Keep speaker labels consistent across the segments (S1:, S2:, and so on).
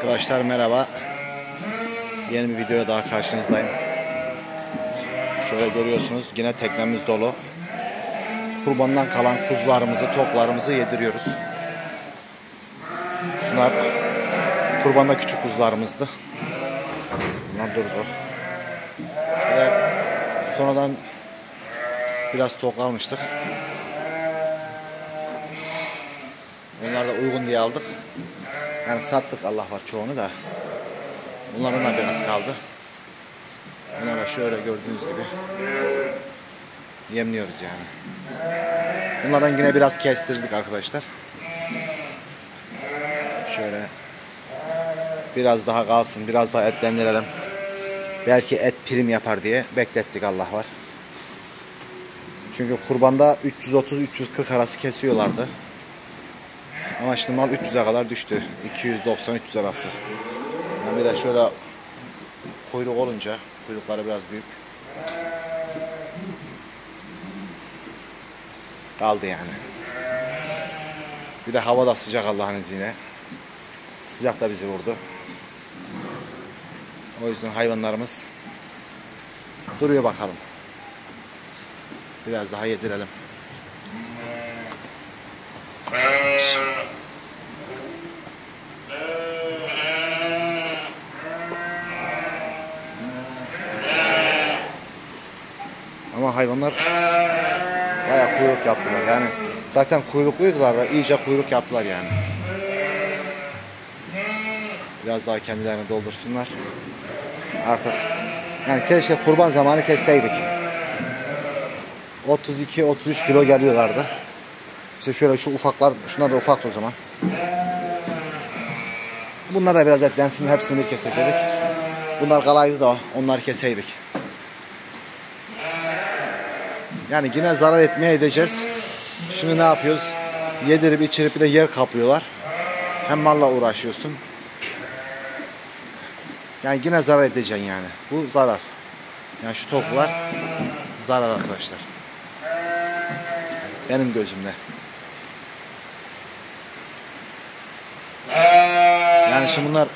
S1: Arkadaşlar merhaba. Yeni bir videoya daha karşınızdayım. Şöyle görüyorsunuz yine teknemiz dolu. Kurbandan kalan kuzularımızı, toklarımızı yediriyoruz. Şunlar kurbanda küçük kuzularımızdı. Bunlar durdu. Ve sonradan biraz tok almıştık. Bunlar da uygun diye aldık. Yani sattık, Allah var, çoğunu da. Bunların da biraz kaldı. Bunlara şöyle gördüğünüz gibi yemliyoruz yani. Bunlardan yine biraz kestirdik arkadaşlar. Şöyle biraz daha kalsın, biraz daha etlendirelim. Belki et prim yapar diye beklettik, Allah var. Çünkü kurbanda 330-340 arası kesiyorlardı. Ama şimdi mal 300'e kadar düştü. 290-300 arası. Yani bir de şöyle kuyruk olunca, kuyrukları biraz büyük. Kaldı yani. Bir de hava da sıcak, Allah'ın izniyle. Sıcak da bizi vurdu. O yüzden hayvanlarımız duruyor bakalım. Biraz daha yedirelim. Ama hayvanlar bayağı kuyruk yaptılar yani. Zaten kuyrukluydular da iyice kuyruk yaptılar yani. Biraz daha kendilerini doldursunlar. Artık yani keşke kurban zamanı kesseydik. 32-33 kilo geliyorlardı. İşte şöyle şu ufaklar, şunlar da ufaktı o zaman. Bunlar da biraz etlensin, hepsini bir kesek dedik. Bunlar kalaydı da onları keseydik. Yani yine zarar etmeye edeceğiz. Şimdi ne yapıyoruz? Yedirip içirip bir de yer kaplıyorlar. Hem malla uğraşıyorsun. Yani yine zarar edeceksin yani. Bu zarar. Yani şu toplar zarar arkadaşlar. Benim gözümde. Yani şimdi bunlar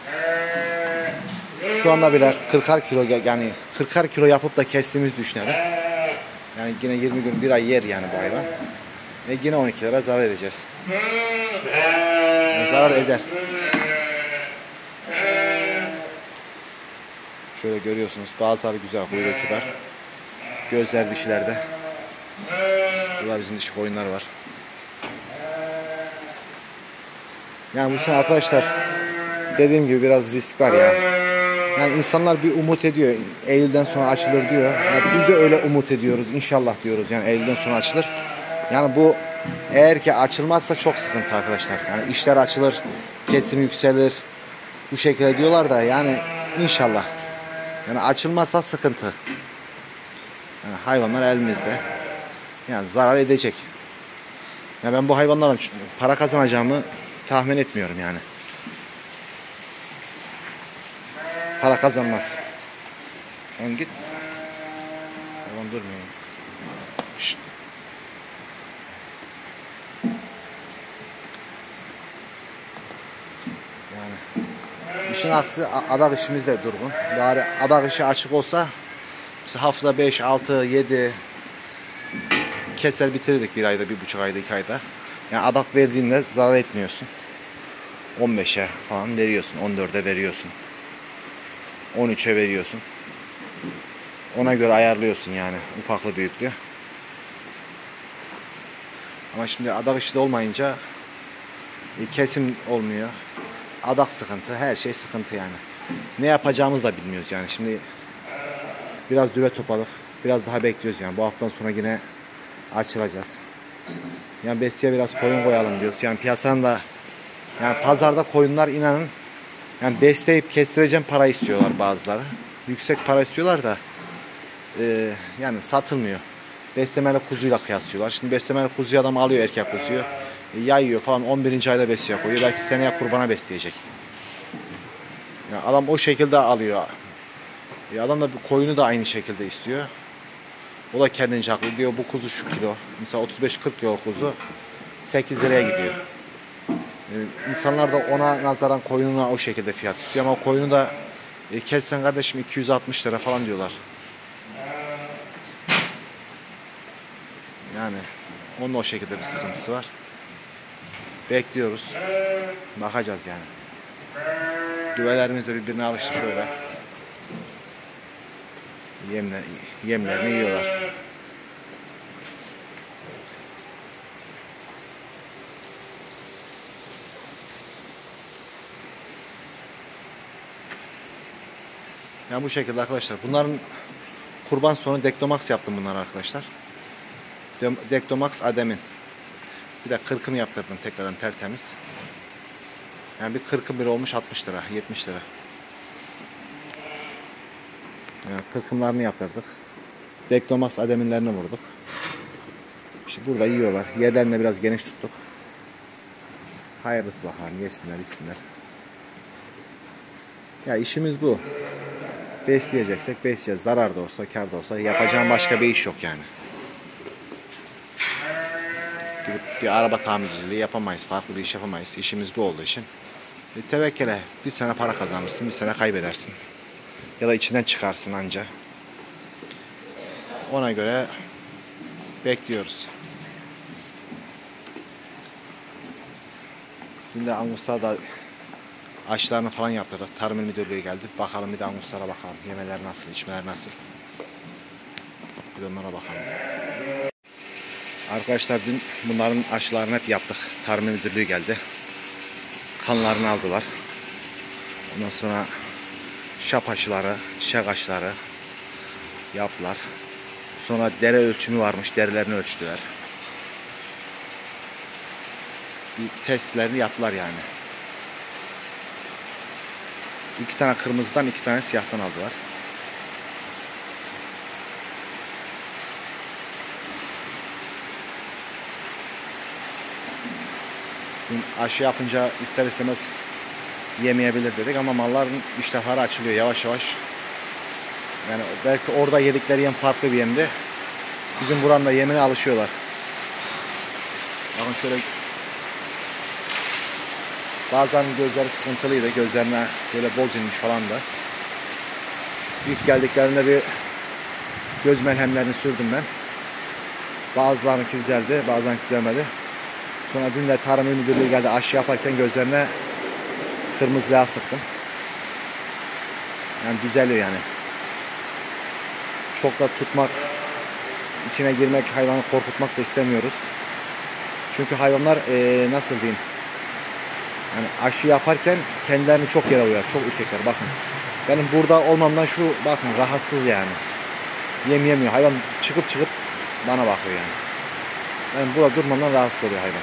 S1: şu anda bile 40'ar kilo, yani 40'ar kilo yapıp da kestiğimiz düşünelim. Yani yine 20 gün, bir ay yer yani bu hayvan. Yine 12 lira zarar edeceğiz. Yani zarar eder. Şöyle görüyorsunuz, bazıları güzel, kuyruğu kibar. Gözler dişilerde. Burada bizim dişi koyunlar var. Yani bu sene arkadaşlar dediğim gibi biraz risk var ya. Yani insanlar bir umut ediyor. Eylül'den sonra açılır diyor. Yani biz de öyle umut ediyoruz. İnşallah diyoruz. Yani Eylül'den sonra açılır. Yani bu eğer ki açılmazsa çok sıkıntı arkadaşlar. Yani işler açılır, kesim yükselir. Bu şekilde diyorlar da yani inşallah. Yani açılmazsa sıkıntı. Yani hayvanlar elimizde. Yani zarar edecek. Yani ben bu hayvanlardan para kazanacağımı tahmin etmiyorum yani. Para kazanmaz. Yani git. Hayvan durmuyor. Şşt. Yani işin aksi adak işimiz de durgun. Bari adak işi açık olsa mesela haftada 5, 6, 7 keser bitirdik, bir ayda, 1,5 ayda, 2 ayda. Yani adak verdiğinde zarar etmiyorsun. 15'e falan veriyorsun, 14'e veriyorsun. 13'e veriyorsun. Ona göre ayarlıyorsun yani ufaklı büyüklüğü. Ama şimdi adak işi de olmayınca kesim olmuyor. Adak sıkıntı, her şey sıkıntı yani. Ne yapacağımızı da bilmiyoruz yani. Şimdi biraz düve topladık. Biraz daha bekliyoruz yani. Bu haftadan sonra yine açılacağız. Yani besiye biraz koyun koyalım diyoruz. Yani piyasanın da, yani pazarda koyunlar inanın yani besleyip kestireceğim para istiyorlar bazıları. Yüksek para istiyorlar da yani satılmıyor. Beslemeli kuzuyla kıyaslıyorlar. Şimdi beslemeli kuzuyu adam alıyor, erkek kuzuyu. Yayıyor falan, 11. ayda besiye koyuyor. Belki seneye kurbana besleyecek. Yani adam o şekilde alıyor. Adam da koyunu da aynı şekilde istiyor. O da kendince haklı diyor, bu kuzu şu kilo. Mesela 35-40 kilo kuzu 8 liraya gidiyor. İnsanlar da ona nazaran koyununa o şekilde fiyat istiyor ama koyunu da kessen kardeşim 260 lira falan diyorlar. Yani onun o şekilde bir sıkıntısı var. Bekliyoruz. Bakacağız yani. Düvelerimiz de birbirine alıştı şöyle. Yemlerini yiyorlar. Yani bu şekilde arkadaşlar. Bunların kurban sonu Dektomax yaptım bunlar arkadaşlar. Dektomax Ademin. Bir de kırkını yaptırdım tekrardan tertemiz. Yani bir 40'ı bir olmuş 60 lira, 70 lira. Yani kırkımlarını yaptırdık. Dektomax Ademinlerini vurduk. İşte burada yiyorlar. Yerlerini de biraz geniş tuttuk. Hayırlısı bakalım. Yesinler, içsinler. Ya işimiz bu. Besleyeceksek besleyeceğiz. Zarar da olsa, kar da olsa yapacağım başka bir iş yok yani. Gidip bir araba tamirciliği yapamayız. Farklı bir iş yapamayız. İşimiz bu olduğu için. Tevekkele. Bir sene para kazanırsın, bir sene kaybedersin. Ya da içinden çıkarsın anca. Ona göre bekliyoruz. Şimdi Anguslar da aşılarını falan yaptırdık. Tarım İl Müdürlüğü geldi. Bakalım bir de Anguslara bakalım. Yemeler nasıl, içmeler nasıl. Bir de onlara bakalım. Arkadaşlar dün bunların aşılarını hep yaptık. Tarım İl Müdürlüğü geldi. Kanlarını aldılar. Ondan sonra şap aşıları, çiçek aşıları yaptılar. Sonra dere ölçümü varmış. Derilerini ölçtüler. Bir testlerini yaptılar yani. 2 tane kırmızıdan 2 tane siyahtan aldılar. Aşı yapınca ister istemez yemeyebilir dedik ama malların iştahları açılıyor yavaş yavaş. Yani belki orada yedikleri yem farklı bir yemdi. Bizim buranın da yemine alışıyorlar. Bakın şöyle bazen gözleri sıkıntılıydı. Gözlerine böyle boz inmiş falan da. İlk geldiklerinde bir göz melhemlerini sürdüm ben. Bazılarınki güzeldi, bazılarınki güzelmedi. Sonra dün de Tarım İl Müdürlüğü geldi aşı yaparken gözlerine kırmızı yağ sıktım. Yani düzeliyor yani. Çok da tutmak, içine girmek, hayvanı korkutmak da istemiyoruz. Çünkü hayvanlar nasıl diyeyim? Yani aşı yaparken kendilerini çok yere uyar, çok ürkekler. Bakın. Benim burada olmamdan şu bakın rahatsız yani. Yem yemiyor. Hayvan çıkıp bana bakıyor yani. Ben burada durmamdan rahatsız oluyor hayvan.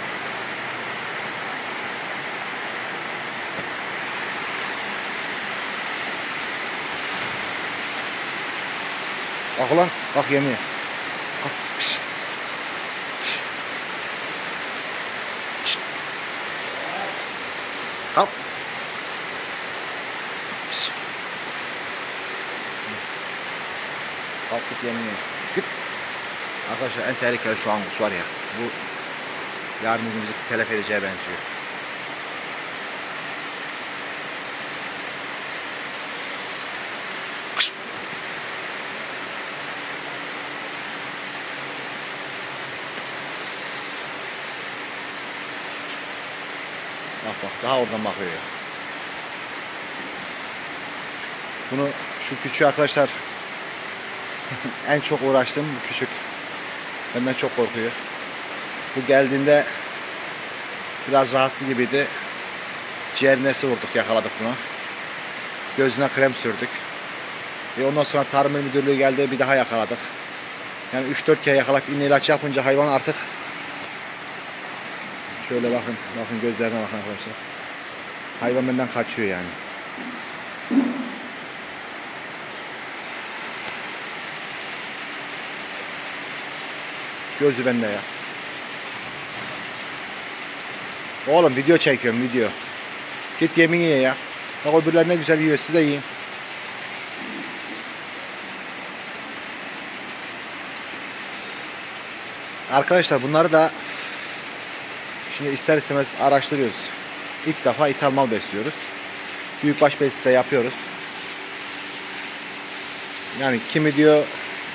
S1: Bak ulan, bak yemiyor. Bak. Pişt. Pişt. Kalk. Pişt. Kalk git yemiyor. Git. Arkadaşlar en tehlikeli şu angus var ya. Bu yarın bugün bizi telef edeceğe benziyor. Bak daha oradan bakıyor ya. Bunu şu küçüğü arkadaşlar en çok uğraştığım bu küçük. Benden çok korkuyor. Bu geldiğinde biraz rahatsız gibiydi. Ciğerinesi vurduk, yakaladık bunu. Gözüne krem sürdük. Ondan sonra Tarım İl Müdürlüğü geldi, bir daha yakaladık. Yani 3-4 kere yakalayıp iğne ilaç yapınca hayvan artık şöyle bakın gözlerine bakın arkadaşlar. Hayvan benden kaçıyor yani. Gözü bende ya. Oğlum video çekiyorum video. Git yemeğini ye ya. Bak öbürler ne güzel yiyor, siz de yiyin. Arkadaşlar bunları da şimdi ister istemez araştırıyoruz. ilk defa ithal mal besliyoruz. Büyükbaş besisi de yapıyoruz. Yani kimi diyor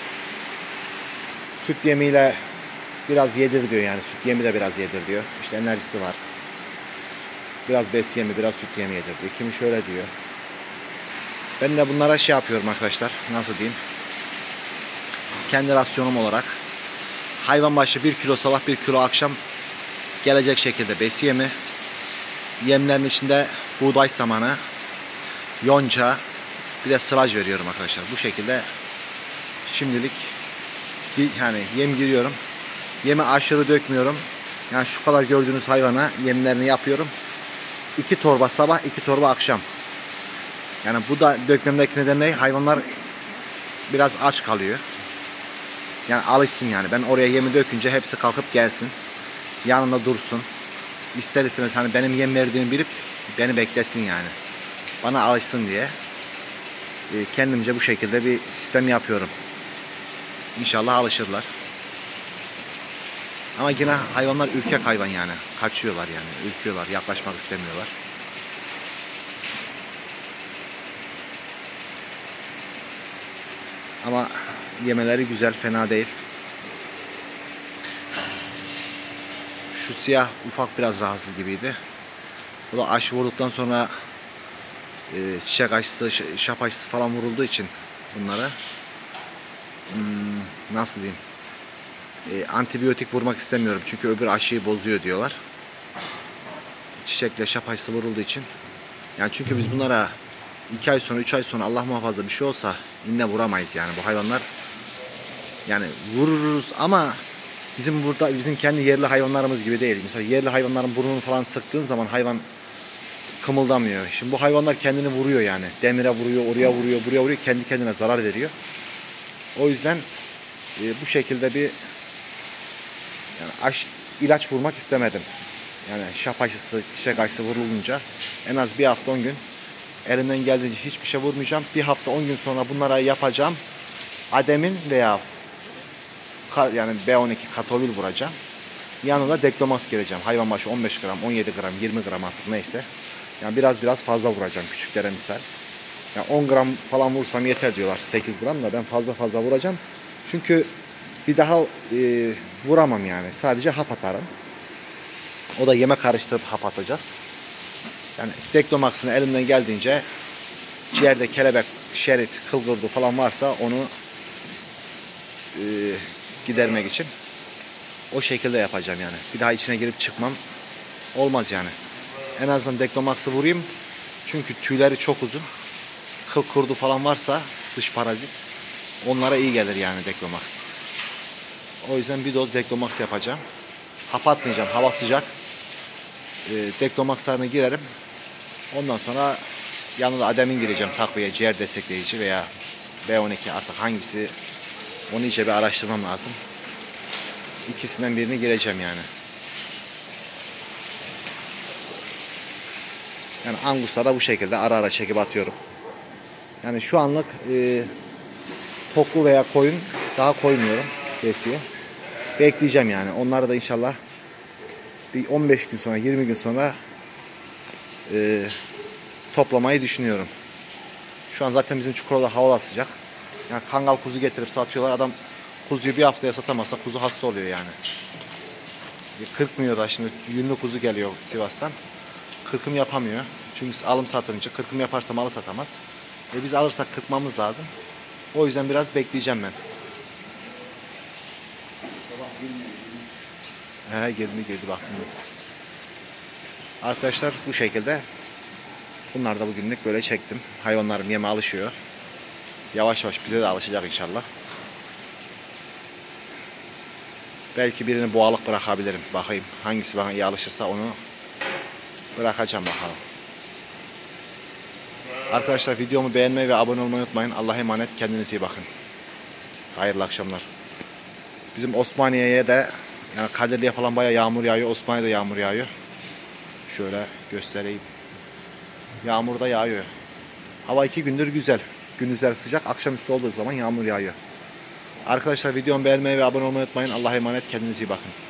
S1: süt yemiyle biraz yedir diyor, yani süt yemi de biraz yedir diyor. İşte enerjisi var. Biraz bes yemi, biraz süt yemi yedir diyor. Kimi şöyle diyor. Ben de bunlara şey yapıyorum arkadaşlar. Nasıl diyeyim? Kendi rasyonum olarak hayvan başı 1 kilo sabah 1 kilo akşam gelecek şekilde bes yemi. Yemlerin içinde buğday samanı, yonca, bir de sılaj veriyorum arkadaşlar. Bu şekilde şimdilik yani yem giriyorum. Yemi aşırı dökmüyorum. Yani şu kadar gördüğünüz hayvana yemlerini yapıyorum. 2 torba sabah, 2 torba akşam. Yani bu da dökmemdeki neden ne? Hayvanlar biraz aç kalıyor. Yani alışsın yani. Ben oraya yemi dökünce hepsi kalkıp gelsin. Yanında dursun. İster istemez hani benim yem verdiğimi bilip beni beklesin yani. Bana alışsın diye. Kendimce bu şekilde bir sistem yapıyorum. İnşallah alışırlar. Ama yine hayvanlar ürkek hayvan yani. Kaçıyorlar yani. Ürküyorlar. Yaklaşmak istemiyorlar. Ama yemeleri güzel. Fena değil. Şu siyah ufak biraz rahatsız gibiydi. Bu da aşı vurduktan sonra çiçek aşısı, şap aşısı falan vurulduğu için bunlara nasıl diyeyim, antibiyotik vurmak istemiyorum çünkü öbür aşıyı bozuyor diyorlar. Çiçekle şap aşısı vurulduğu için. Yani çünkü biz bunlara 2 ay sonra 3 ay sonra Allah muhafaza bir şey olsa yine vuramayız yani bu hayvanlar. Yani vururuz ama bizim kendi yerli hayvanlarımız gibi değil. Mesela yerli hayvanların burnunu falan sıktığın zaman hayvan kımıldamıyor. Şimdi bu hayvanlar kendini vuruyor yani. Demire vuruyor, oraya vuruyor, buraya vuruyor. Kendi kendine zarar veriyor. O yüzden bu şekilde bir yani ilaç vurmak istemedim. Yani şap aşısı, çiçek aşısı vurulunca en az 1 hafta 10 gün elimden geldiğince hiçbir şey vurmayacağım. 1 hafta 10 gün sonra bunlara yapacağım. Ademin veya yani B12 katovil vuracağım. Yanında deklomas gireceğim. Hayvan başı 15 gram, 17 gram, 20 gram artık neyse. Yani biraz fazla vuracağım küçüklere misal. Yani 10 gram falan vursam yeter diyorlar. 8 gram da ben fazla vuracağım. Çünkü bir daha vuramam yani. Sadece hap atarım. O da yeme karıştırıp hap atacağız. Yani deklomaksını elimden geldiğince ciğerde kelebek, şerit, kılgırdı falan varsa onu gidermek için o şekilde yapacağım yani. Bir daha içine girip çıkmam olmaz yani. En azından deklomaksı vurayım. Çünkü tüyleri çok uzun. Kıl kurdu falan varsa dış parazit onlara iyi gelir yani deklomaks. O yüzden bir doz deklomaks yapacağım. Hap atmayacağım. Hava sıcak. Deklomakslarını girerim. Ondan sonra yanına da ademin gireceğim takviye, ciğer destekleyici veya B12 artık hangisi, onu iyice bir araştırmam lazım. İkisinden birini gireceğim yani. Yani anguslara bu şekilde ara çekip atıyorum. Yani şu anlık toklu veya koyun daha koymuyorum besiye. Bekleyeceğim yani. Onları da inşallah bir 15 gün sonra 20 gün sonra toplamayı düşünüyorum. Şu an zaten bizim Çukurova'da havalar sıcak. Yani kangal kuzu getirip satıyorlar. Adam kuzuyu bir haftaya satamazsa kuzu hasta oluyor yani. Kırkmıyor da şimdi yünlü kuzu geliyor Sivas'tan. Kırkım yapamıyor. Çünkü alım satınca kırkım yaparsa malı satamaz. Biz alırsak kırpmamız lazım. O yüzden biraz bekleyeceğim ben. Girdi bak. Arkadaşlar bu şekilde. Bunlar da bugünlük böyle çektim. Hayvanlarım yeme alışıyor. Yavaş yavaş bize de alışacak inşallah. Belki birini boğalık bırakabilirim. Bakayım hangisi bana iyi alışırsa onu bırakacağım bakalım. Arkadaşlar videomu beğenmeyi ve abone olmayı unutmayın. Allah'a emanet, kendinize iyi bakın. Hayırlı akşamlar. Bizim Osmaniye'ye de yani Kadirli'ye falan bayağı yağmur yağıyor. Osmaniye'de yağmur yağıyor. Şöyle göstereyim. Yağmur da yağıyor. Hava 2 gündür güzel. Gündüzler sıcak. Akşamüstü olduğu zaman yağmur yağıyor. Arkadaşlar videomu beğenmeyi ve abone olmayı unutmayın. Allah'a emanet, kendinize iyi bakın.